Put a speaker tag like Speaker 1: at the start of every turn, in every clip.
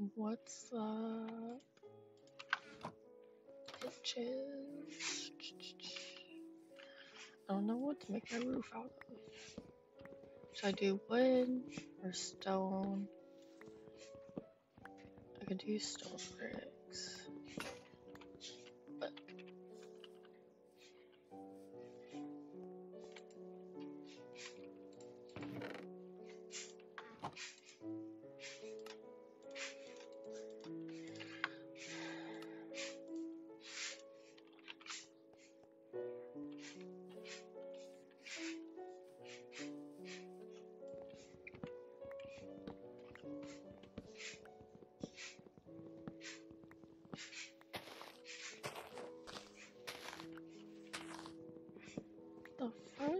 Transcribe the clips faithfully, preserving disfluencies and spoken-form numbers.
Speaker 1: What's up, bitches? I don't know what to make my roof out of. Should I do wood or stone? I could do stone bricks. But the fuck?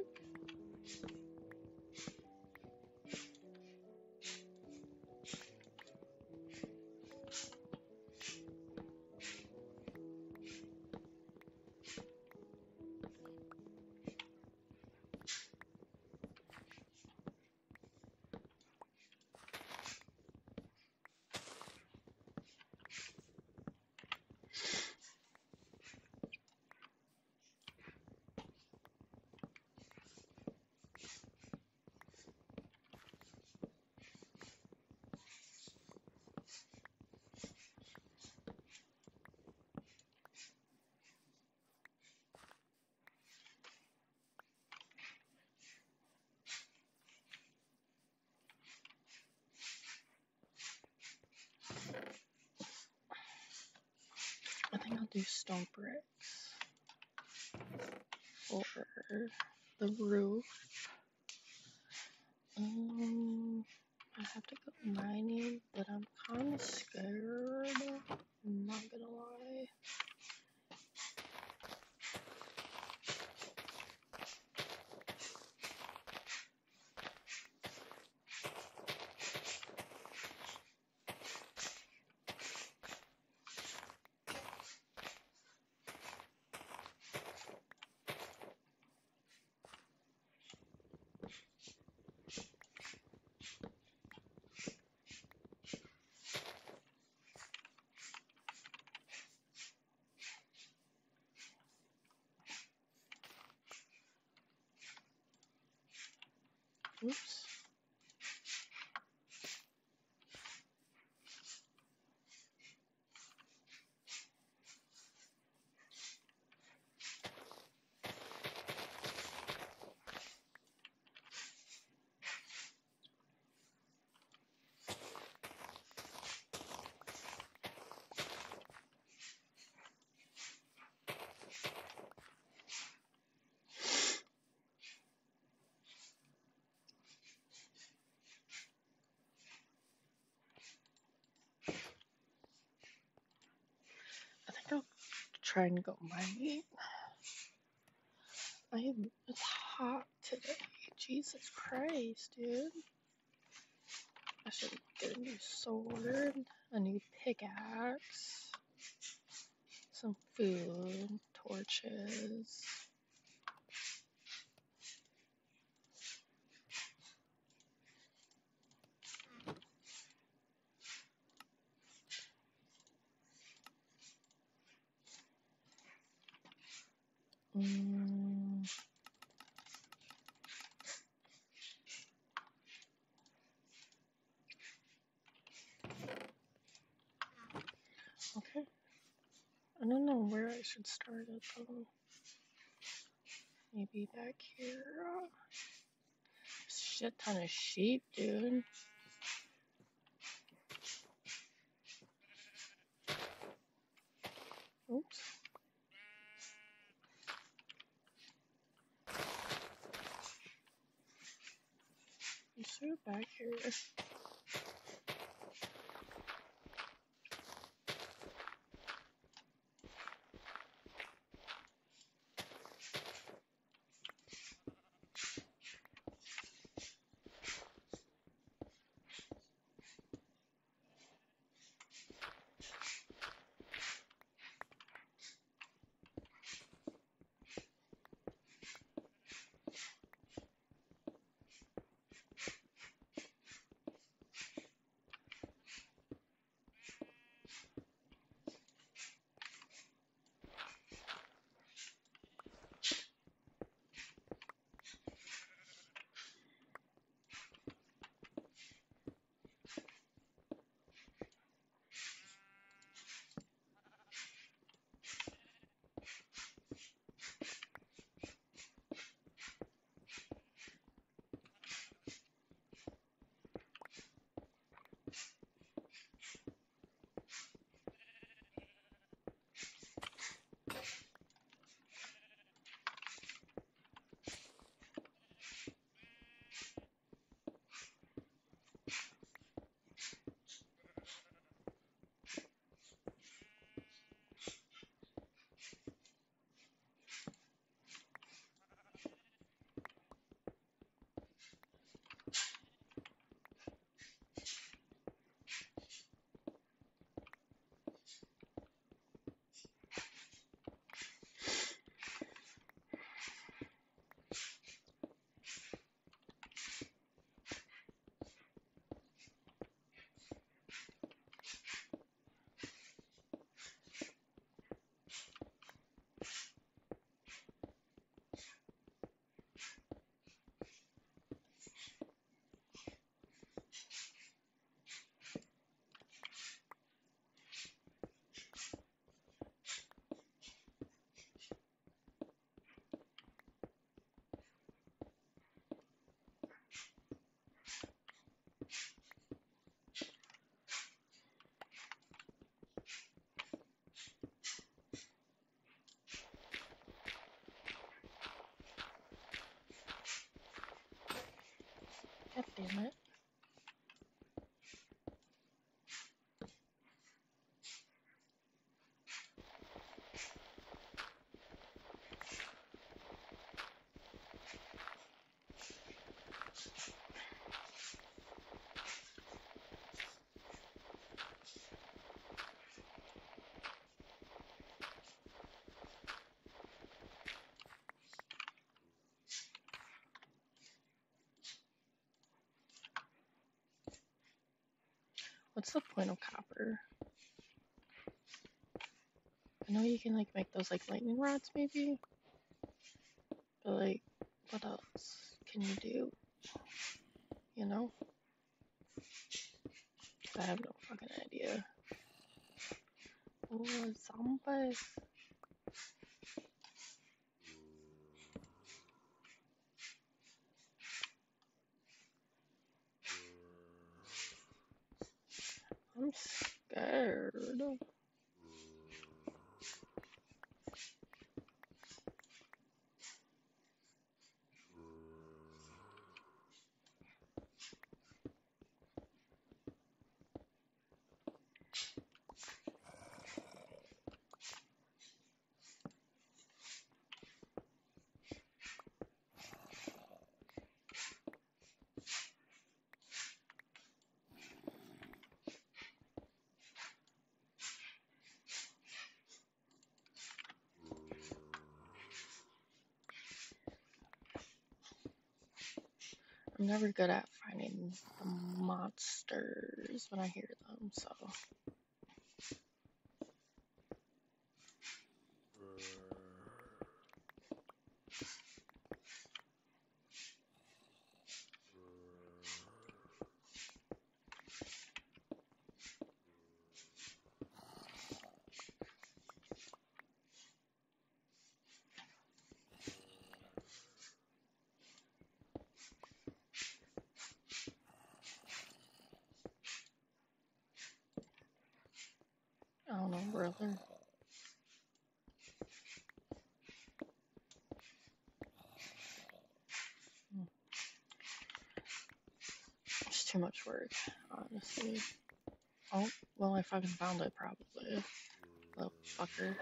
Speaker 1: I think I'll do stone bricks for the roof. Um, I have to go mining, but I'm kind of scared. I'm not gonna lie. Oops. I think I'll try and go mining. I am, it's hot today. Jesus Christ, dude. I should get a new sword, a new pickaxe, some food, torches. Mm. Okay. I don't know where I should start it though. Maybe back here. Shit ton of sheep, dude. Oops. Let's do it back here. What's the point of copper? I know you can like make those like lightning rods maybe. But like, what else can you do? You know? I have no fucking idea. Oh, a zombie. I'm scared. I'm never good at finding the monsters when I hear them, so. I don't know, brother. It's too much work, honestly. Oh, well, I fucking found it, probably. Little fucker.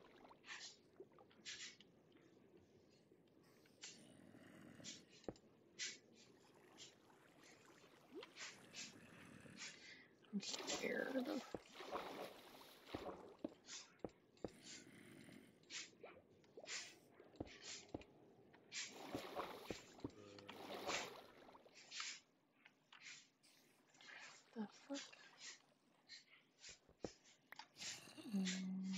Speaker 1: I'm scared. The fuck? Mm.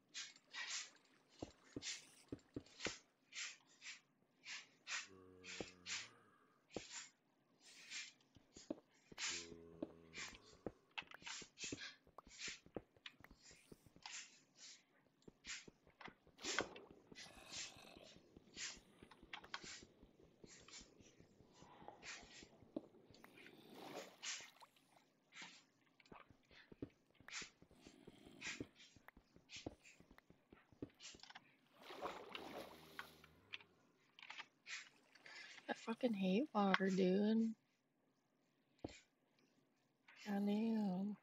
Speaker 1: I fucking hate water, dude. Goddamn.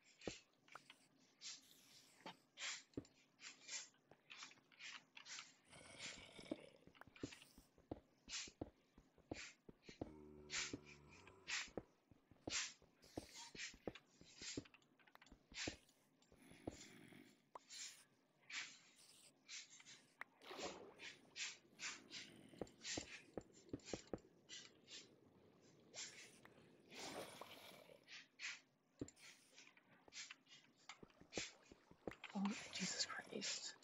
Speaker 1: Oh, Jesus Christ.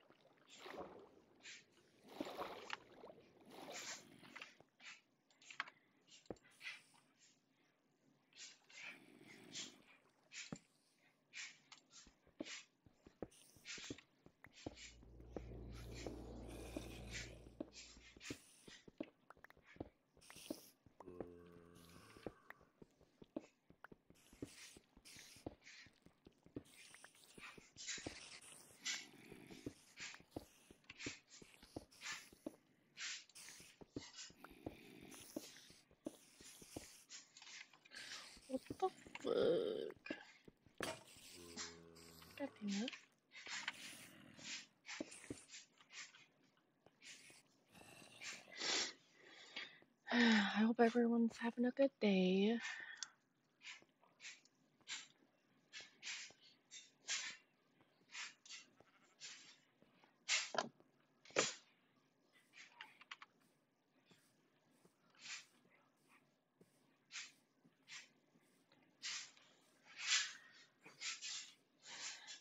Speaker 1: What the fuck? God damn it. I hope everyone's having a good day.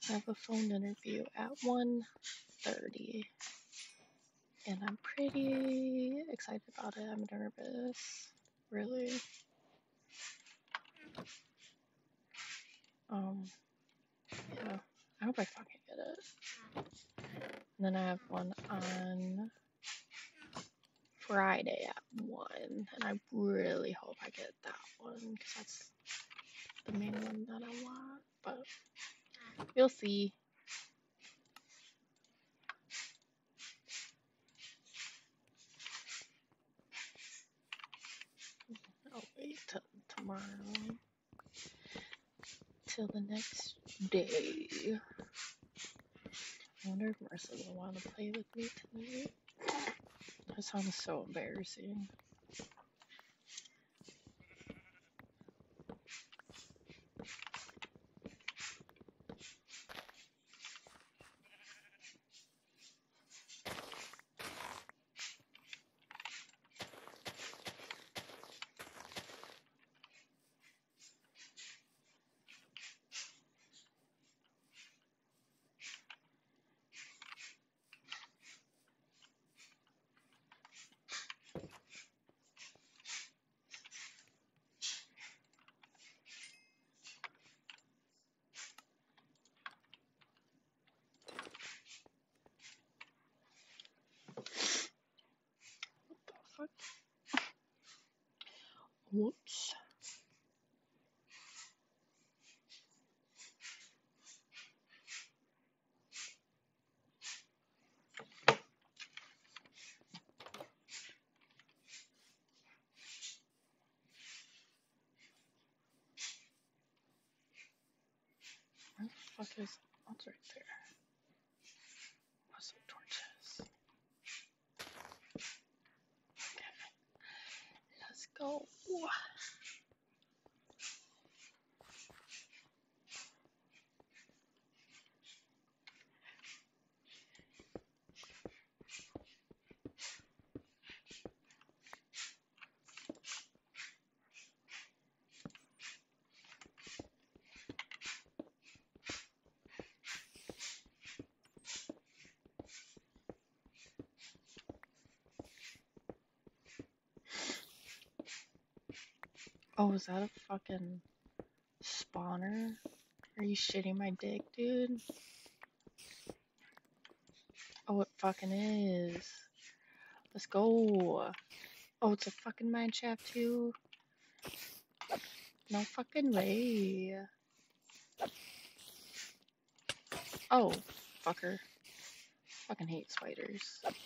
Speaker 1: I have a phone interview at one thirty. And I'm pretty excited about it. I'm nervous. Really. Um, yeah. I hope I fucking get it. And then I have one on Friday at one. And I really hope I get that one. Because that's the main one that I want. But we'll see. I'll wait till tomorrow. Till the next day. I wonder if Marissa will want to play with me tonight. That sounds so embarrassing. What the fuck? Whoops. Where the fuck is... Oh, it's right there. What's the torches? Okay. Let's go. Oh, is that a fucking spawner? Are you shitting my dick, dude? Oh, it fucking is. Let's go. Oh, it's a fucking mine shaft too? No fucking way. Oh, fucker. Fucking hate spiders.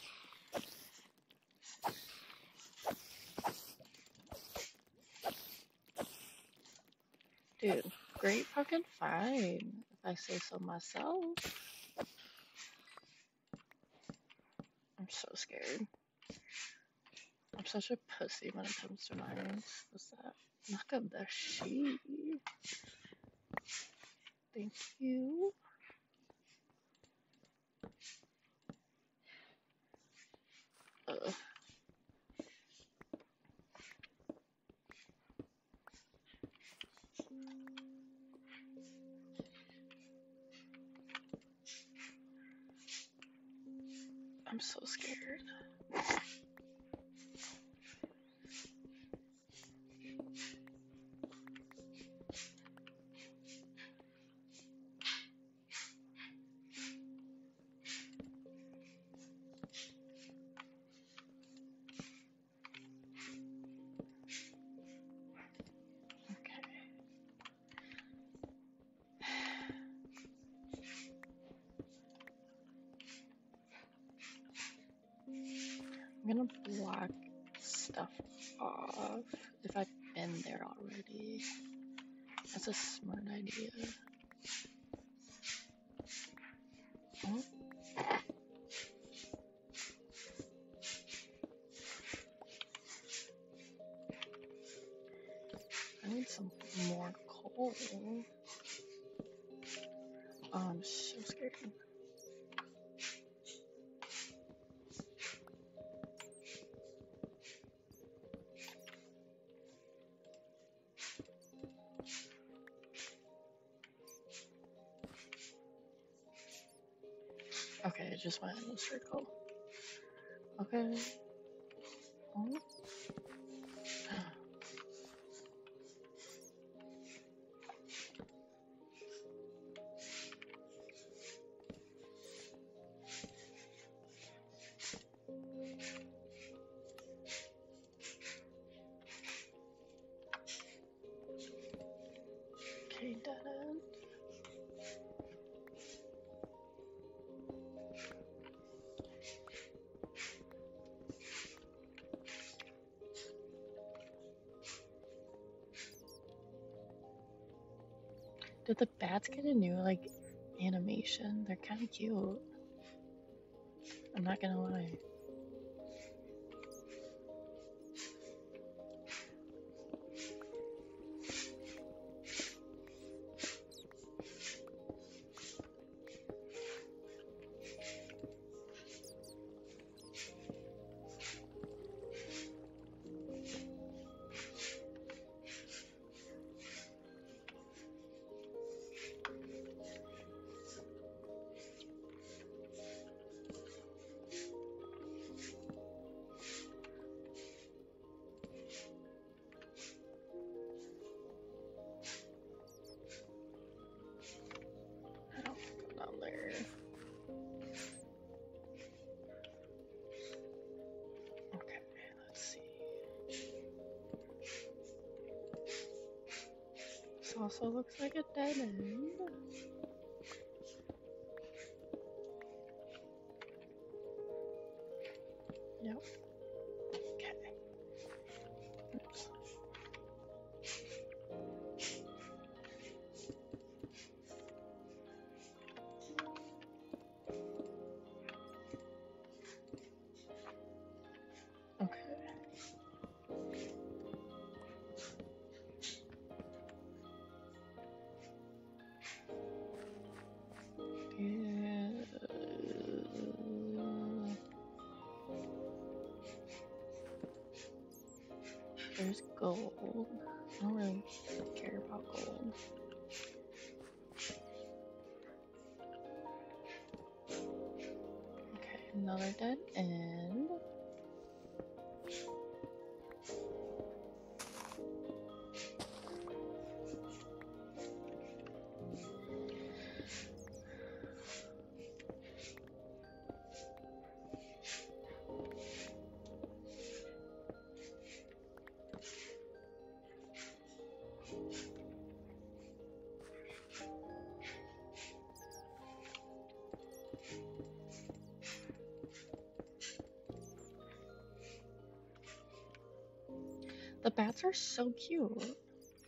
Speaker 1: Dude, great fucking find, if I say so myself. I'm so scared. I'm such a pussy when it comes to mines. What's that? Knock up the sheep. Thank you. Ugh. I'm so scared. I'm gonna block stuff off if I've been there already. That's a smart idea. Oh. I need some more coal. Oh, I'm so scared. Okay, it just went in a circle. Okay. Oh. Okay, dead end. Did the bats get a new, like, animation? They're kind of cute. I'm not gonna lie. I don't go down there. Okay, let's see. This also looks like a dead end. Yep. Okay. Oops. Okay. Yeah. There's gold. I don't really care about gold. Okay, another dead end. The bats are so cute.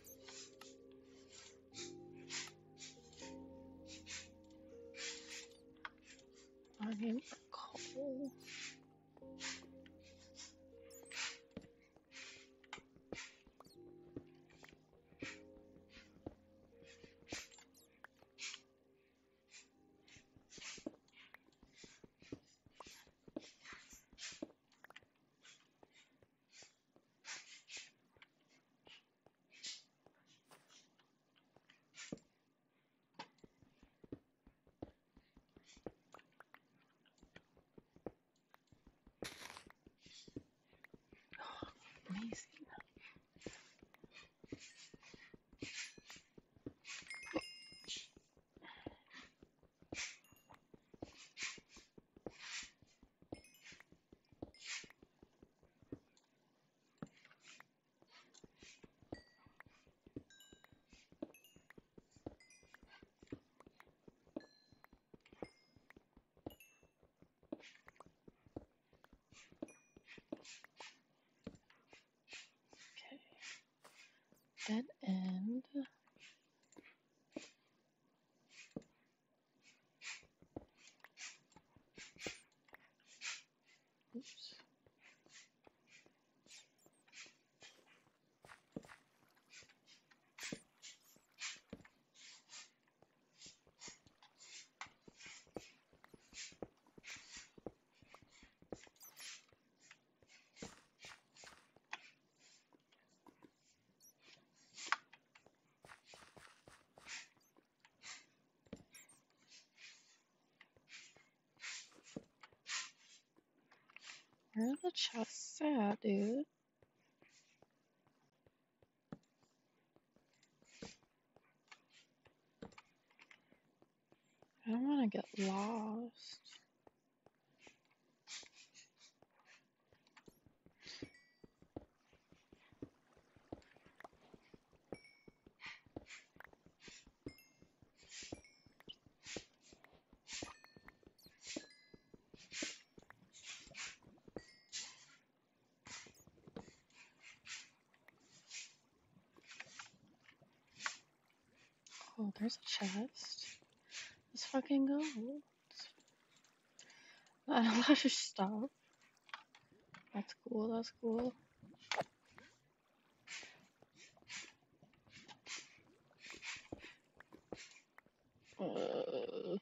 Speaker 1: Mining for coal. Amazing. Okay. Dead end. Oops. Where are the chests at, dude? I don't want to get lost. Oh, there's a chest. Let's fucking go. Not a lot of stuff. That's cool, that's cool. Uh,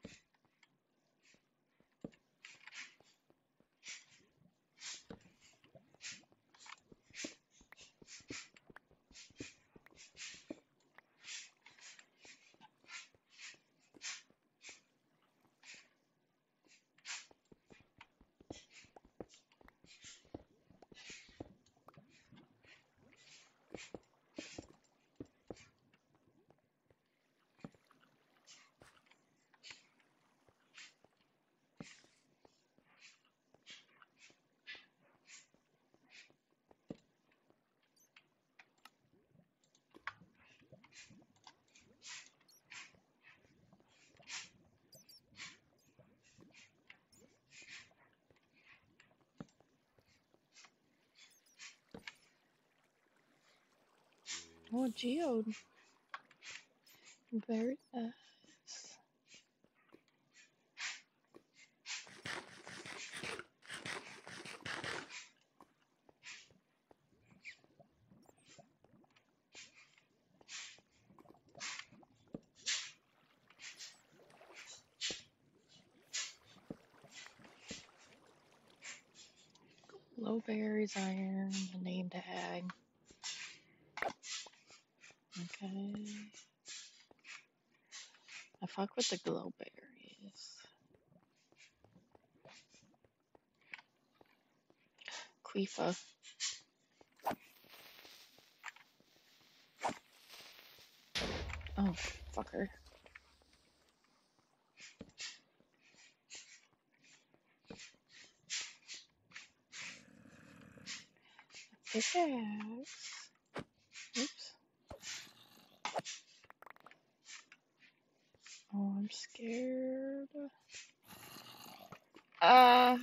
Speaker 1: oh, Geode. Very nice. Low berries, iron, the name tag. Okay. I fuck with the glow berries. Quifa. Oh, fucker. Pickaxe. Oops. Oh, I'm scared. Uh.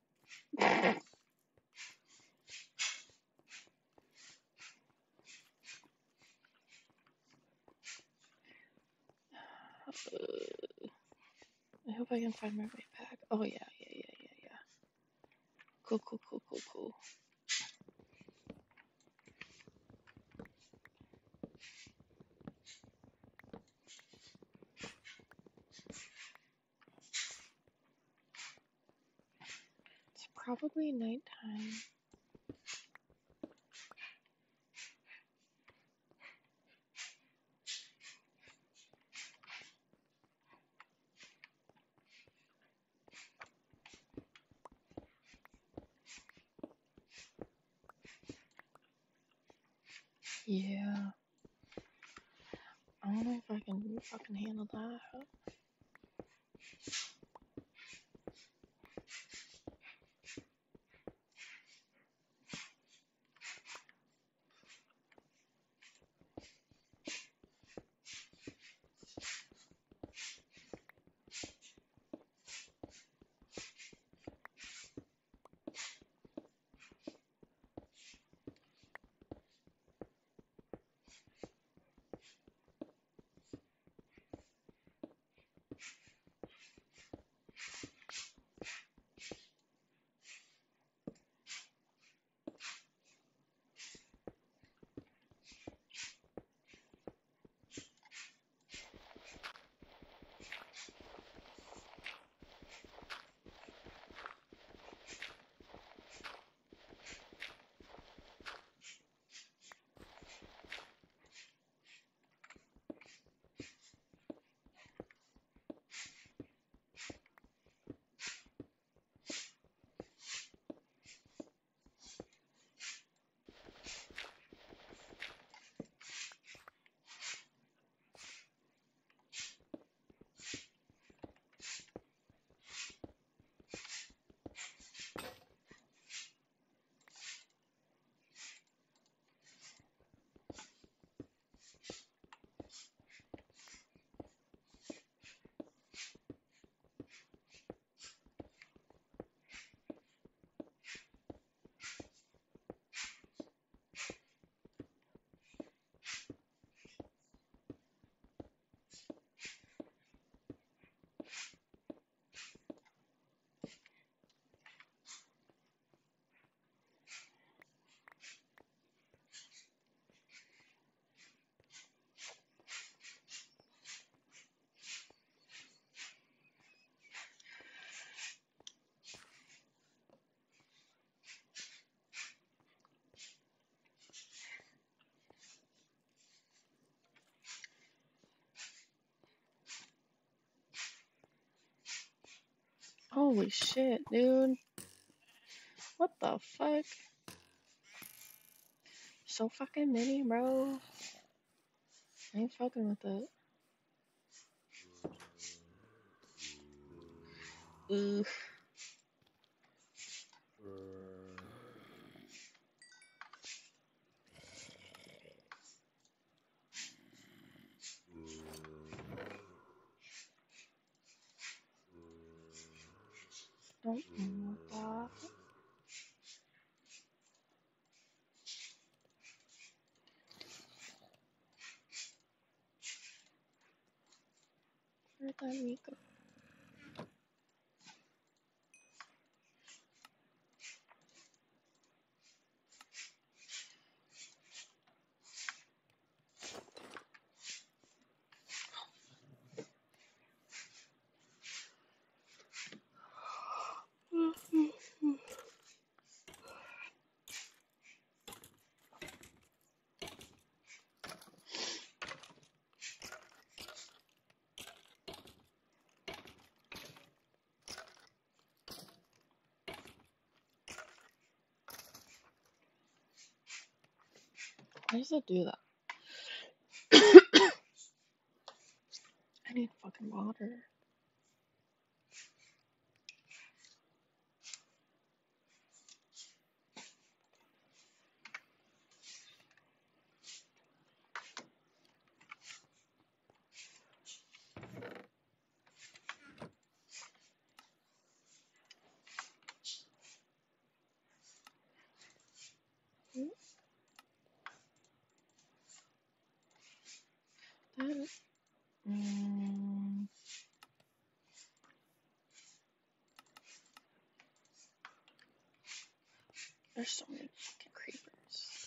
Speaker 1: I hope I can find my way back. Oh, yeah, yeah, yeah, yeah, yeah. Cool, cool, cool, cool, cool. It's probably nighttime. Yeah. I don't know if I can fucking handle that. Holy shit, dude. What the fuck? So fucking many, bro. I ain't fucking with it. Ugh. Don't want that. Where'd that meat go? Why does it do that? I need fucking water. That, mm, there's so many fucking creepers.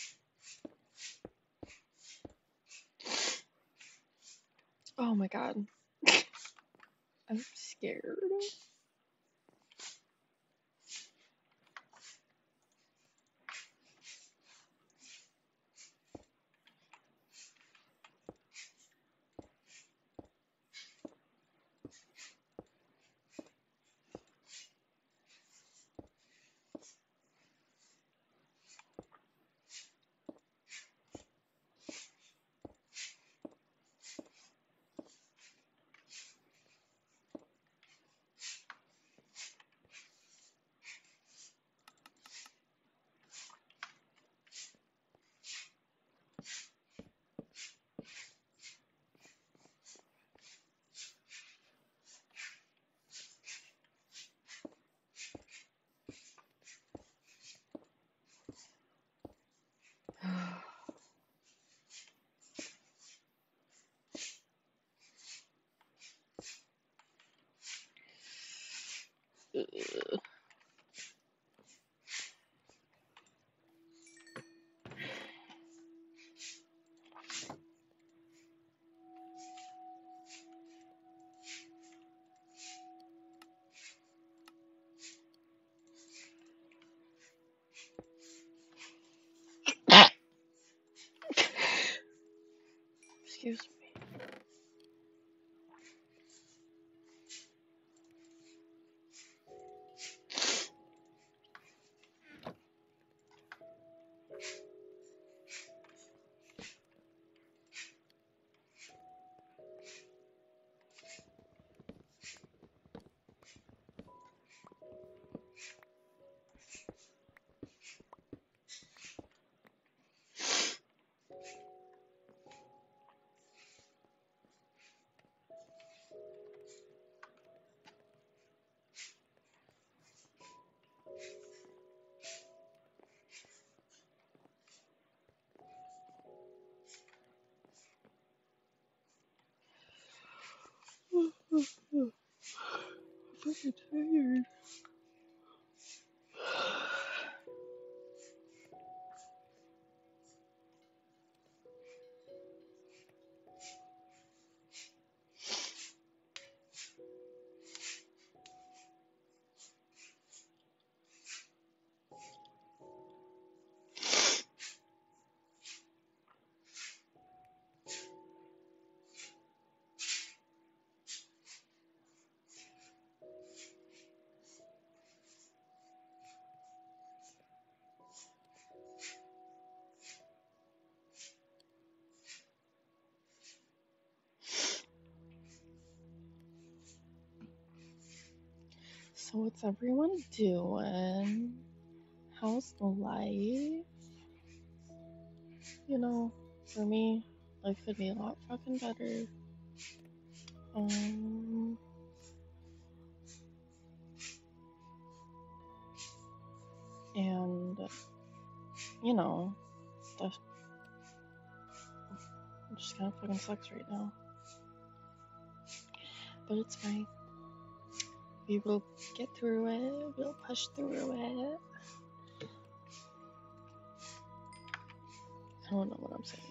Speaker 1: Oh my god. I'm scared. Ugh. Excuse me. I'm fucking tired. So what's everyone doing? How's life? You know, for me, life could be a lot fucking better. Um, and you know, that just kind of fucking sucks right now. But it's fine. We will get through it. We'll push through it. I don't know what I'm saying.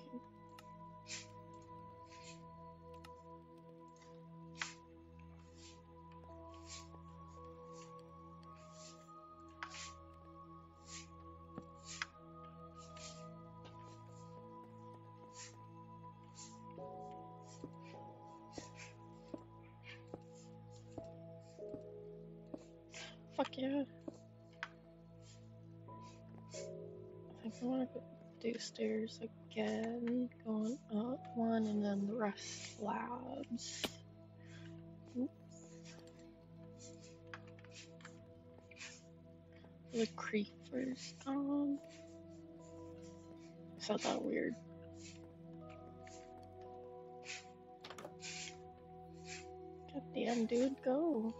Speaker 1: Fuck yeah. I think I want to do stairs again. Going up one and then the rest slabs. Oops. The creepers gone. I felt that weird. God damn, dude, go.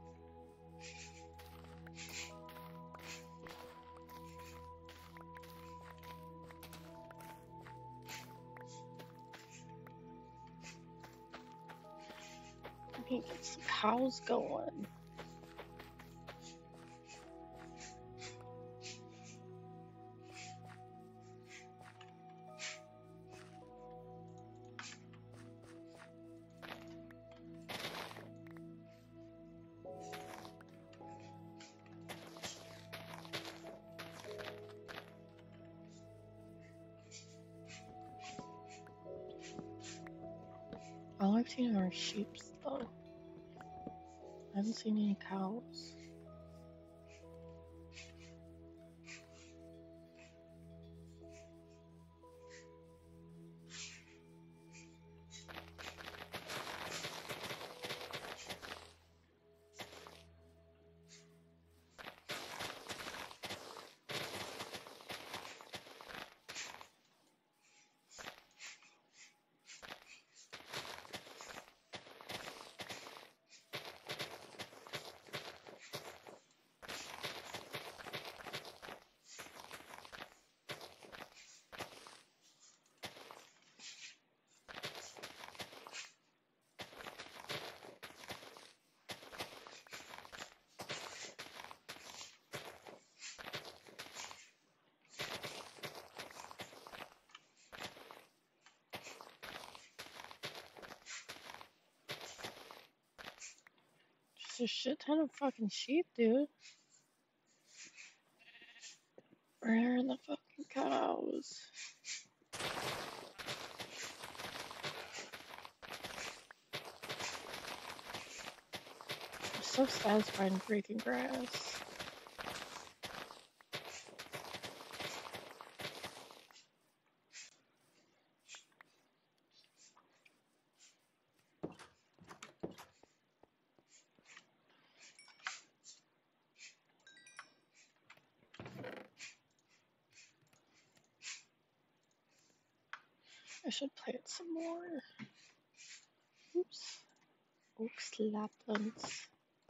Speaker 1: I need to get some cows going. All I've seen are sheep, though. I haven't seen any cows. Just a shit ton of fucking sheep, dude. Where are the fucking cows? I'm so satisfied in breaking grass. I should play it some more. Oops. Oops, Laplands.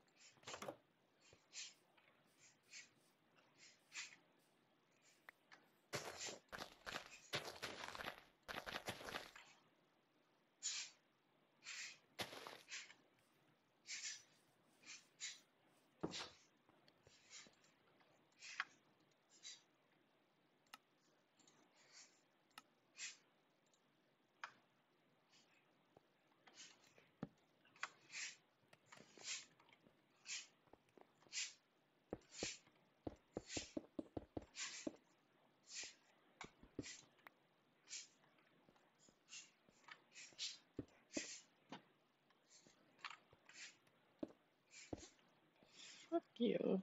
Speaker 1: Fuck you.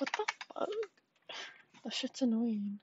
Speaker 1: What the fuck? That shit's annoying.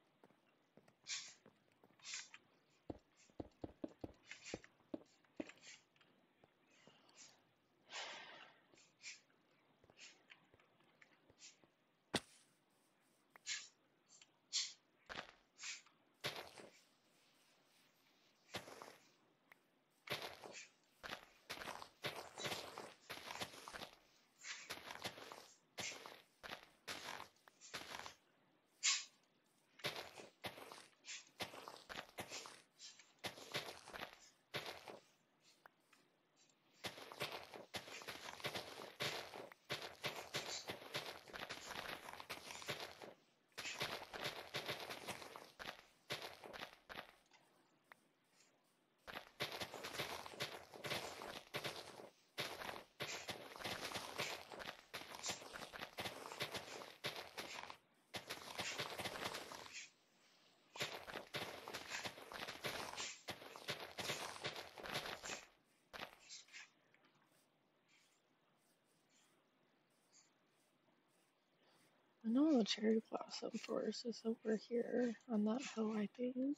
Speaker 1: I know the cherry blossom forest is over here on that hill, I think.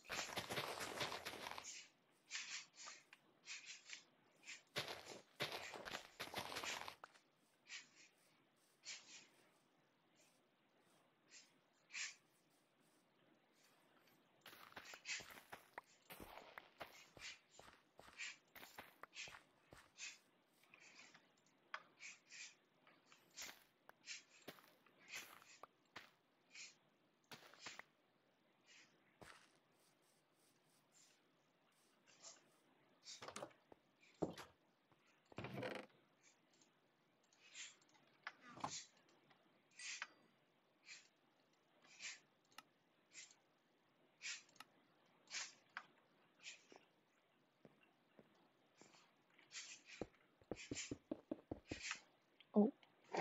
Speaker 1: Oh,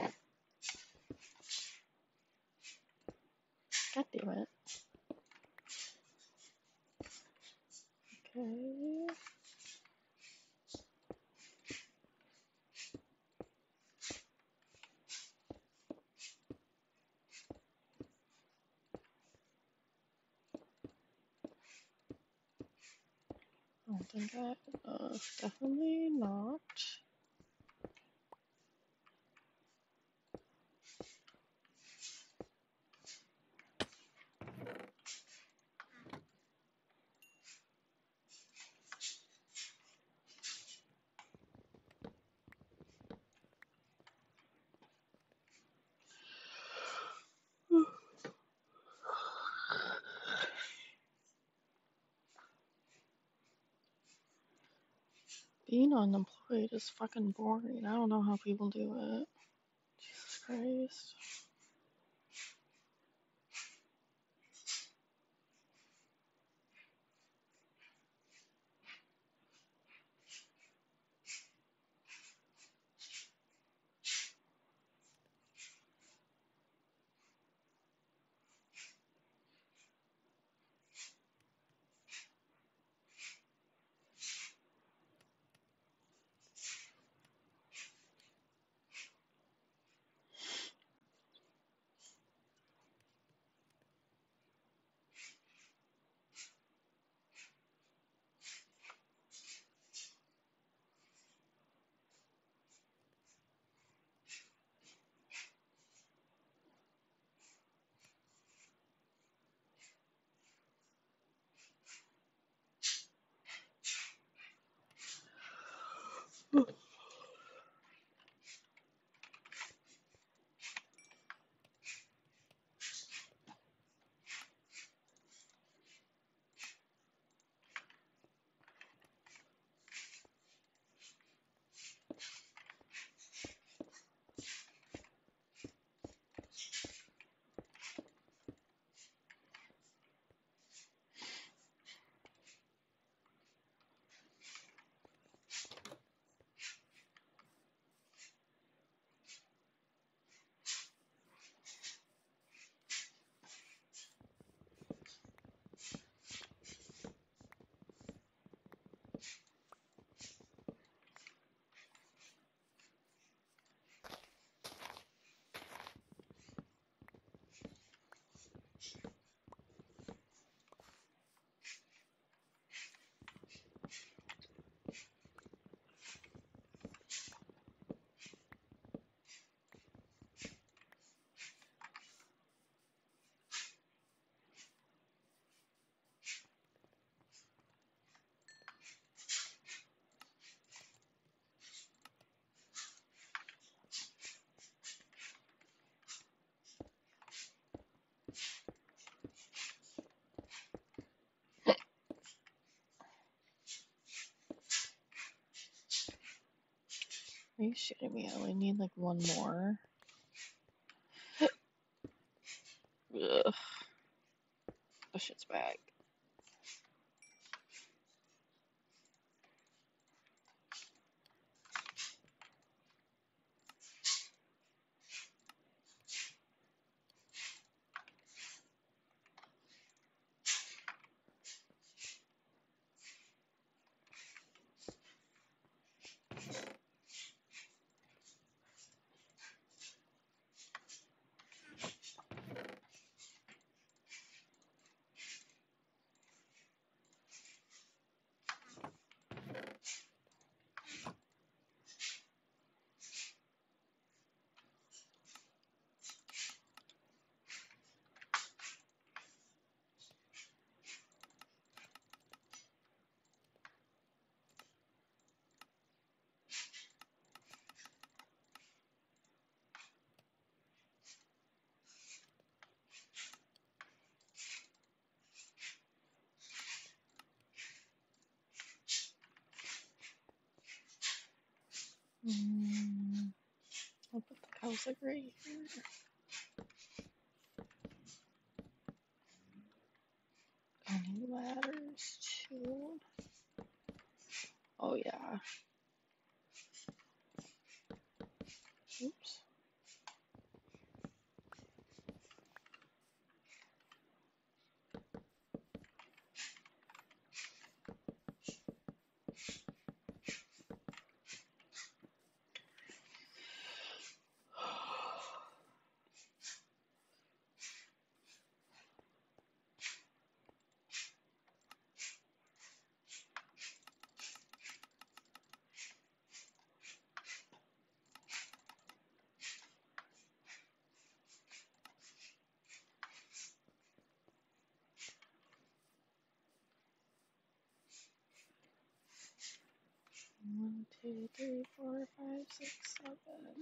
Speaker 1: god damn it. Okay. I don't think that, uh, definitely not. Being unemployed is fucking boring. I don't know how people do it. Jesus Christ. Are you shitting me? I only need like one more. Ugh, that shit's back. Mm, I'll put the cows like right here. I need ladders too. Oh yeah. Oops. One, two, three, four, five, six, seven.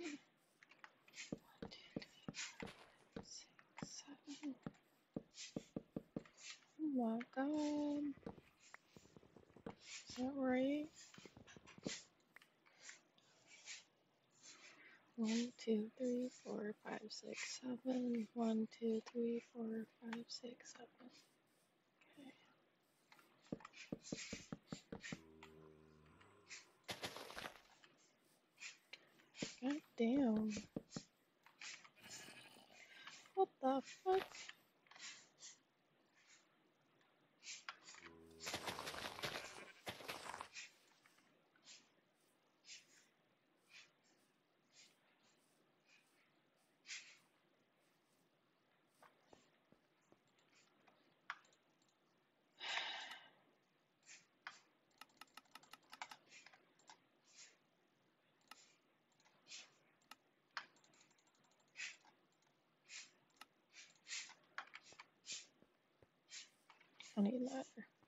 Speaker 1: One, two, three, six, seven. Oh my god. Is that right? One, two, three, four, five, six, seven. One, two, three, four, five, six, seven. Okay. God damn. What the fuck? I need a ladder.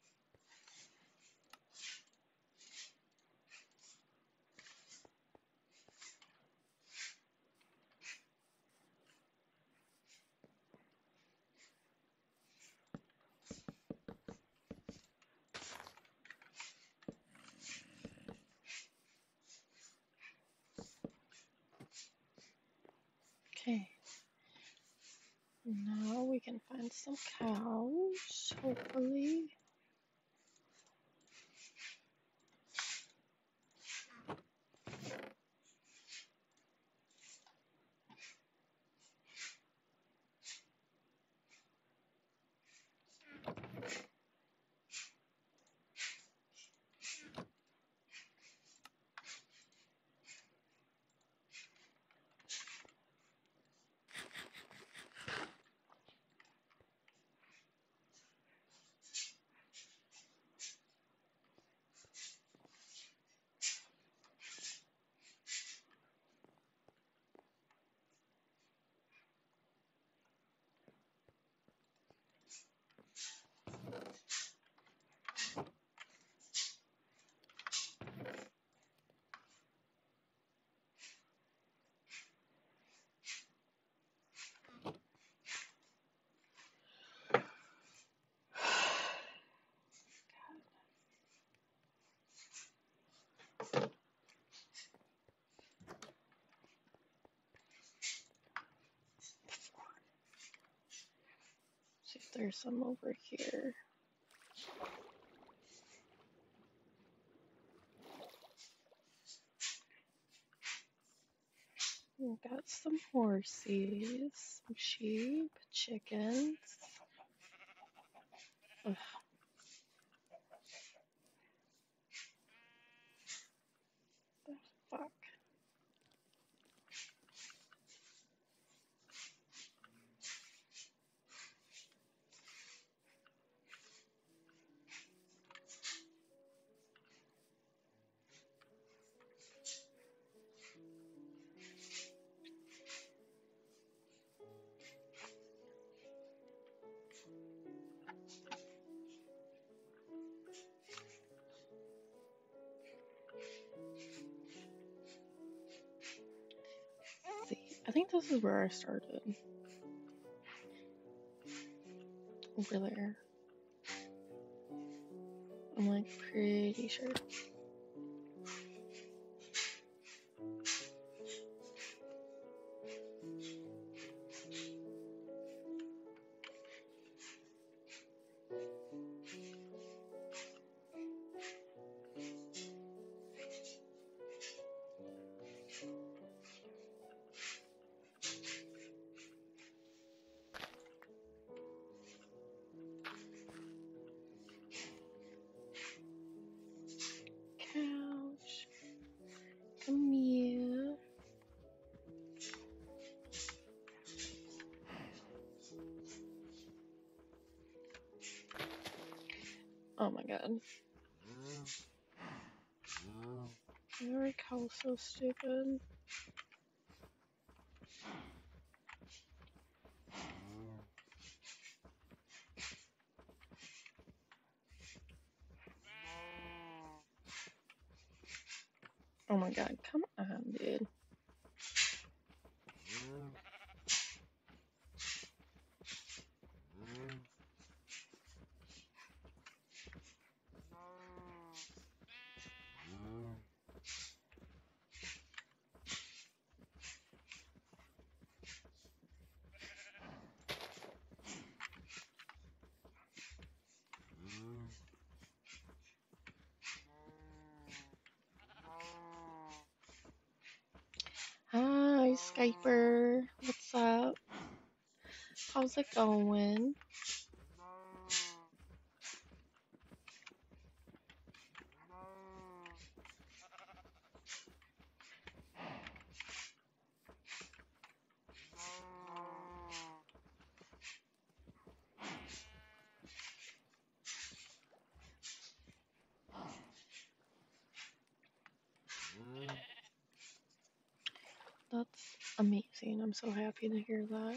Speaker 1: Okay. Now we can find some cows, hopefully. See if there's some over here. We got some horses, some sheep, chickens. Ugh. The fuck? See, I think this is where I started. Over there. I'm like pretty sure. Couch. Come here. Oh my god. Your cow's so stupid. Oh my god, come on, dude. Hi, Skyper. What's up? How's it going? That's amazing. I'm so happy to hear that.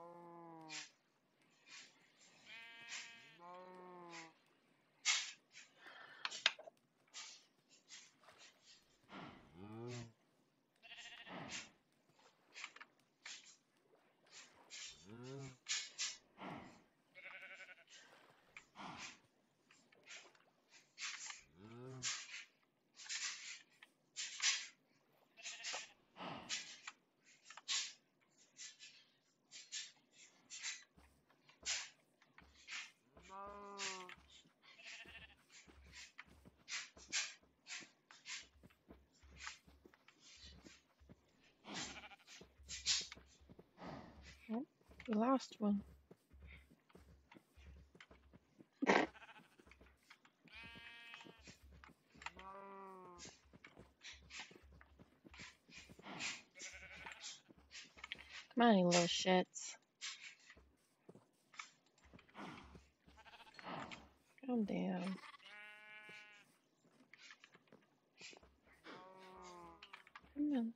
Speaker 1: Oh, we lost one. Come on, you little shits. Calm down. Come on.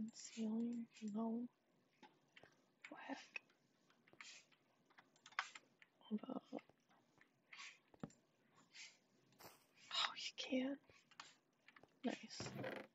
Speaker 1: on ceiling? No. Whack. Hold up. Oh, you can. Nice.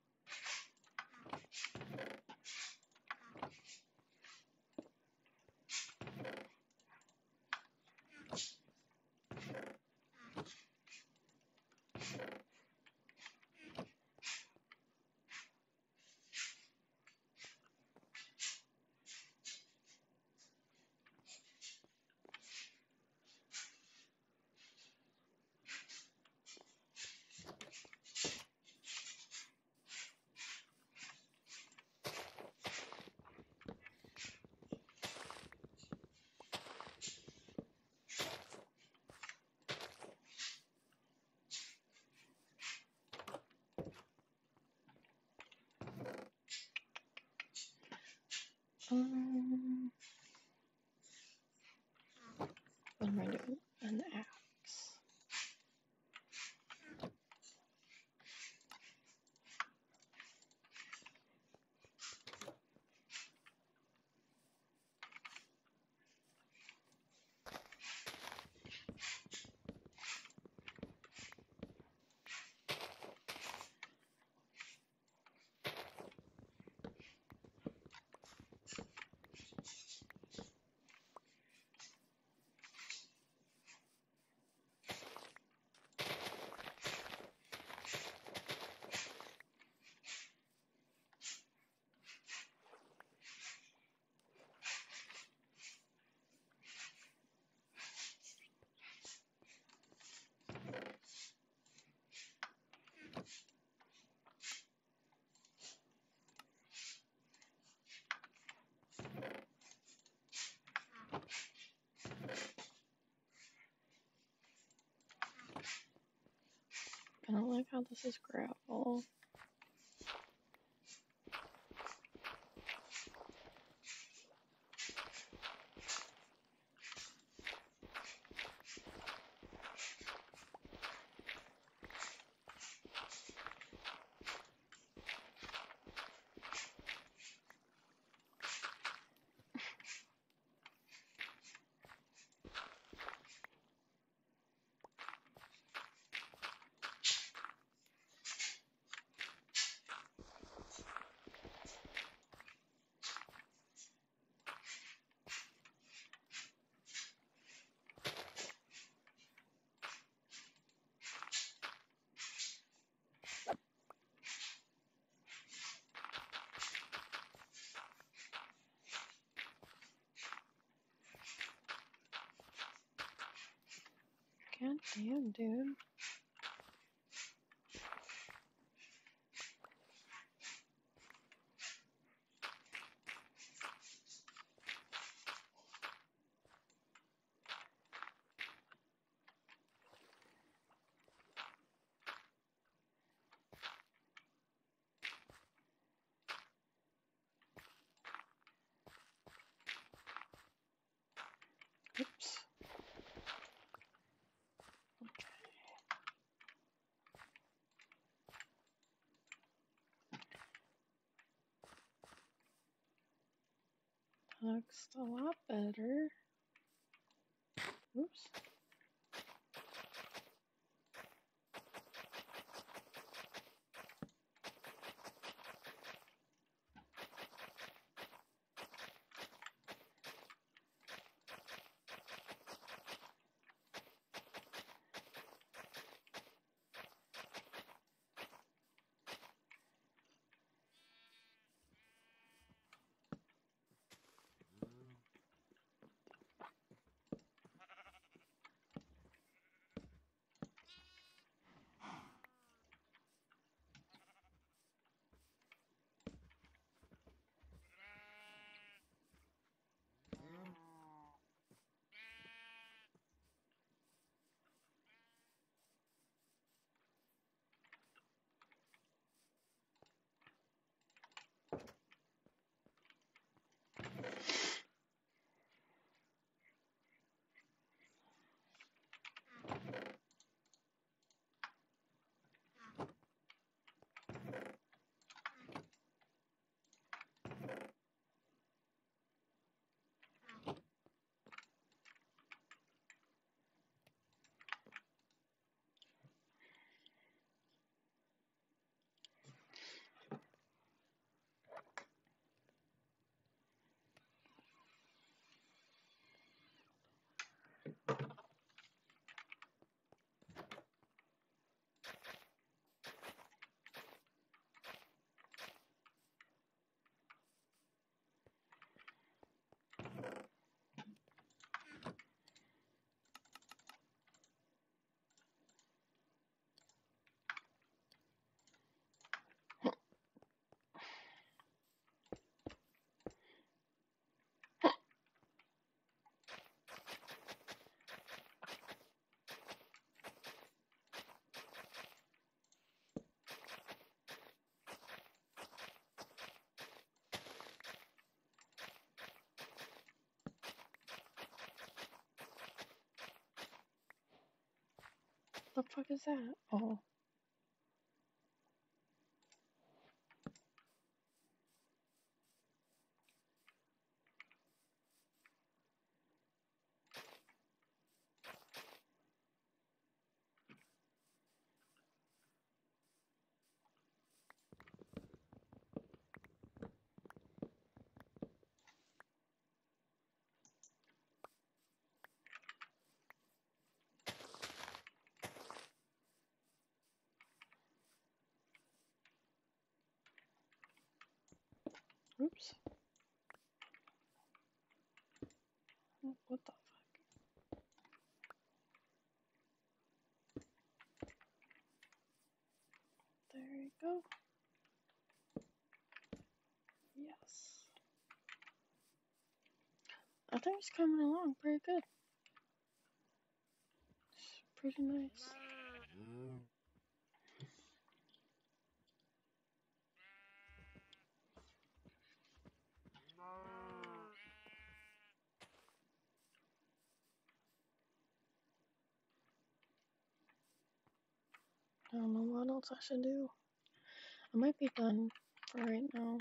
Speaker 1: Um, what am I doing? An axe. I don't like how this is gravel. God damn, dude. Oops. Looks a lot better. Oops. The fuck is that? Oh. Oops. What the fuck? There you go. Yes. I think it's coming along pretty good. It's pretty nice. I don't know what else I should do. I might be done for right now.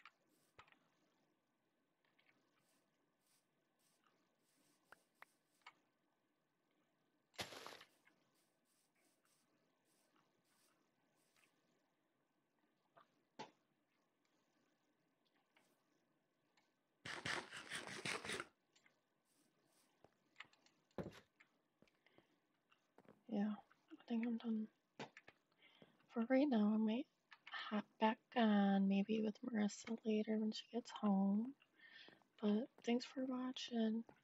Speaker 1: Yeah, I think I'm done. For right now, I might hop back on maybe with Marissa later when she gets home. But thanks for watching.